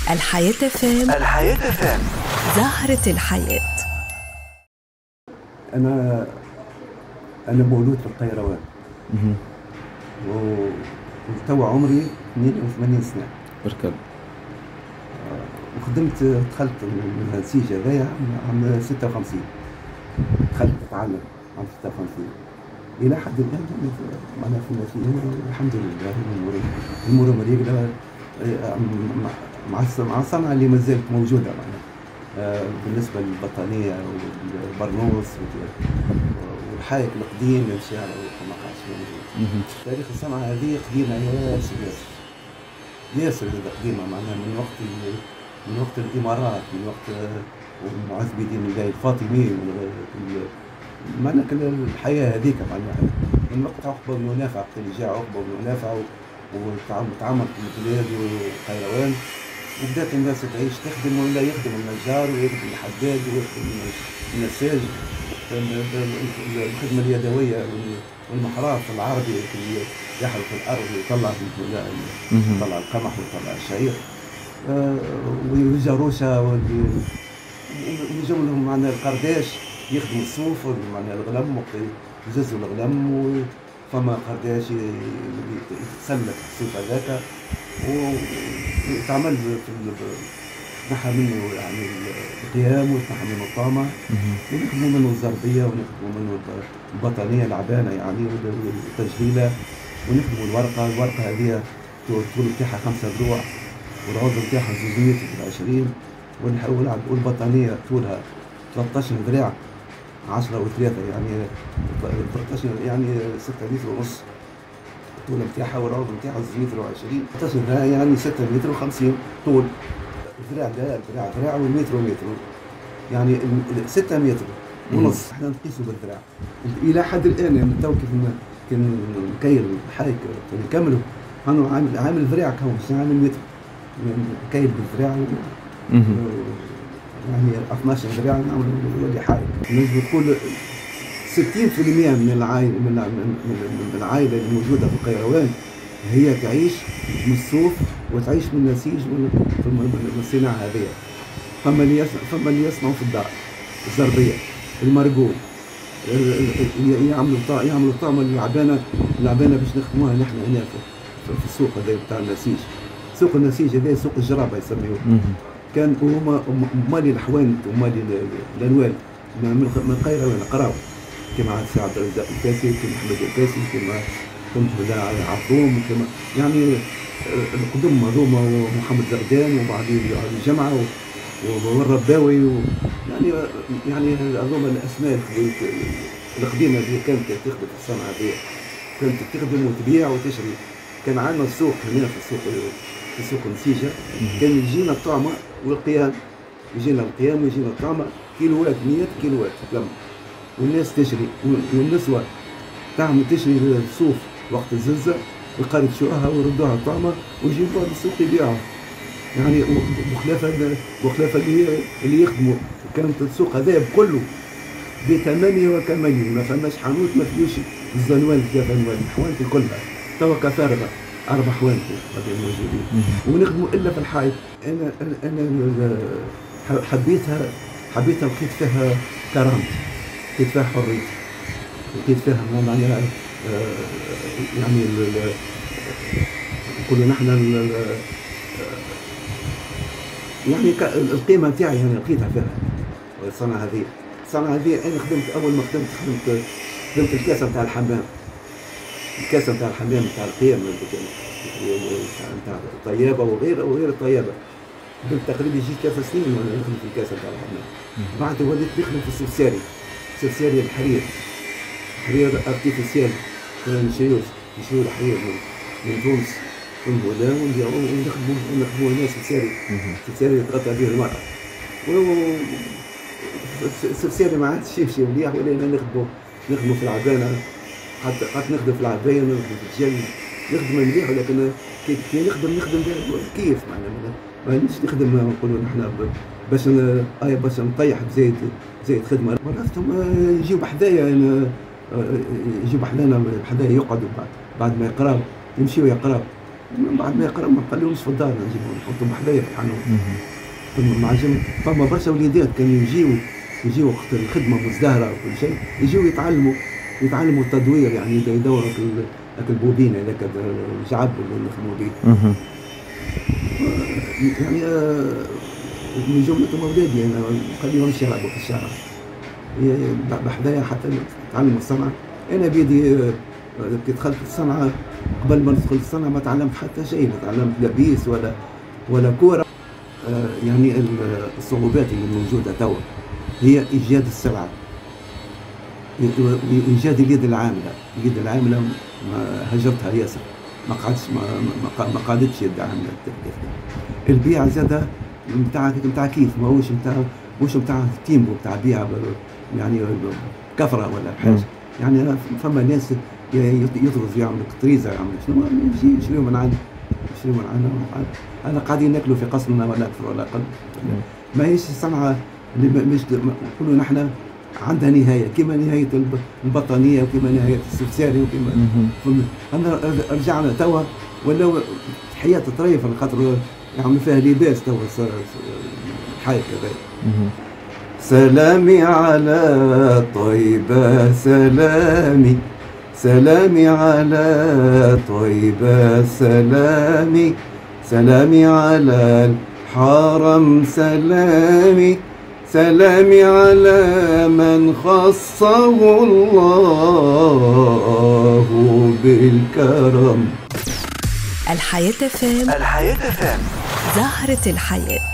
الحياة فام. الحياة فام. زهرة الحياة. أنا مولود في القيروان. وتوا عمري 82 سنة. بركب. وخدمت دخلت من النسيج هذايا عام 56. دخلت أتعلم عام 56 إلى حد الآن. أنا في النتيجة الحمد لله الأمور مريقلة مع الصنعة اللي ما زالت موجودة معنا. بالنسبة للبطانية والبرنوس والحائط القديم للشارع ما قاعدش موجود. تاريخ الصنعة هذه قديمة ياسر قديمة معناها من وقت الإمارات، من وقت معز بدين الله الفاطمي، معناها الحياة هذيك معناها من وقت عقبة بن نافع، وقت اللي جاء عقبة بن نافع وتعمق في البلاد والقيروان، وبدات الناس تعيش تخدم ولا يخدم النجار ويخدم الحداد ويخدم النساج. الخدمة اليدوية والمحراث العربي يحرث الأرض ويطلع القمح ويطلع الشعير والجاروشة ويجوا لهم معنا القرداش يخدموا الصوف معنا الغلم وقت يجزوا الغلم، فما قرداش يتسلك الصوف هذاك ويتعمل نحى منه يعني القيام ويتنحى منه الطامة ونخدموا منه الزربية ونخدموا منه البطانية العبانة يعني والتجهيلة ونخدموا الورقة هذه الطول بتاعها 5 ذروع والعرض بتاعها 220 والبطانية طولها 13 ذراع 10 و3 يعني 13 يعني 6 متر ونص الطول بتاعها والعرض بتاعها 220 13 ذراع يعني 6 متر و50 طول. الذراع ده ذراع والمتر ومتر يعني 6 متر ونص. احنا نقيسه بالذراع الى حد الان يعني تو كيف نكيل الحايك نكملوا انا عامل ذراع كهو مش عامل متر نكيل بالذراع يعني 12 ذراع نعمل ولي حايك. نجم تقول 60% من العائله الموجوده في القيروان هي تعيش من الصوف وتعيش من النسيج من الصناعة هذه. فما اللي يصنعوا في الدار الزربية المرقوم يعملوا طعم العبانة باش نخدموها نحن هنا في السوق هذا بتاع النسيج. سوق النسيج هذا سوق الجرابة يسميوه. كان هما مالي الحوانت ومالي الأنوال من القيروان القراو كما سي عبد الرزاق الكاسي كما محمد الكاسي كما هدا عطوم كما يعني القدم هذوما ومحمد زردان وبعدين الجمعة والرباوي يعني هذوما الأسماء القديمة اللي كانت تخدم في الصنعة هذه كانت تخدم وتبيع وتشري. كان عندنا السوق هنا في سوق نسيجة كان يجينا الطعمة والقيام ويجينا الطعمة كيلوات 100 كيلوات لما والناس تشري والنسوة تعمل تشري الصوف وقت الزلزة يقرشوها ويردوها الطعمة ويجيبوها للسوق يبيعوها يعني. وخلافة اللي يخدموا كانت السوق هذا بكله بثمانية وكمالين ما فماش حانوت ما فيوش الزنوان 3 أنوال الحوانت كلها توا كفارغة 4 حوانت هذين موجودين ونخدموا إلا في الحائط. أنا حبيتها لقيت فيها كرامتي، لقيت فيها حريتي، لقيت فيها معناها يعني نقولوا نحن يعني القيمة نتاعي يعني لقيتها فيها الصنعة هذه. أنا أول ما خدمت الكاسة نتاع الحمام، نتاع القيم نتاع الطيابة وغير الطيابة. خدمت تقريبا يجي 3 سنين وأنا نخدم في الكاسة نتاع الحمام. بعد وليت نخدم في السفساري الحرير ارتيفيسيال. نشريو الحرير من تونس ونبوداه ونخدموا هنا سفساري يتغطى به المرأة. السفساري ما عادش شي مليح ولينا نخدموا في العبانة. حتى نخدم في العباية ونخدم في الجل نخدم مليح، ولكن كي نخدم كيف معناها مانيش نخدم نقولوا نحن باش نطيح بزايد خدمة. ورثتهم يجيو بحذايا يجيو بحذانا يقعدوا بعد ما يقراو يمشيو يقراو من بعد ما يقرا ما نخليهمش في الدار، نجيبهم نحطهم حدايا في الحانوت. فما برشا وليدات كانوا يجيو وقت الخدمه مزدهره وكل شيء، يجيو يتعلموا التدوير، يعني يدوروا البوبين هذاك الجعب اللي نخدموا به. يعني من جملتهم اولادي انا ما نخليهمش يلعبوا في الشارع، بحذايا حتى يتعلموا الصنعه. انا بيدي كي دخلت الصنعه، قبل ما ندخل الصنعه ما تعلمت حتى شيء، ما تعلمت لا بيس ولا كوره. يعني الصعوبات اللي موجوده توا هي ايجاد السلعه، ايجاد اليد العامله. اليد العامله ما هجرتها ياسر، ما قعدتش يد عامله. البيع زاد نتاع كيف ماهوش نتاع تيمبو نتاع بيع يعني كفره ولا حاجه. يعني فما ناس يطرز يعمل طريزه، يعمل شنو، يجي يشريو من عندنا. انا قاعدين ناكلوا في قصرنا ولا اكثر ولا اقل. ماهيش صنعه اللي مش نقولوا نحن عندها نهايه، كما نهايه البطانيه وكما نهايه السفساري وكما انا رجعنا توا ولا حياه طريفه خاطر يعملوا فيها لباس توا الحي كذا. سلامي على طيبة، سلامي على طيبة، سلامي على الحرم، سلامي على من خصه الله بالكرم. الحياة FM، زهرة الحياة.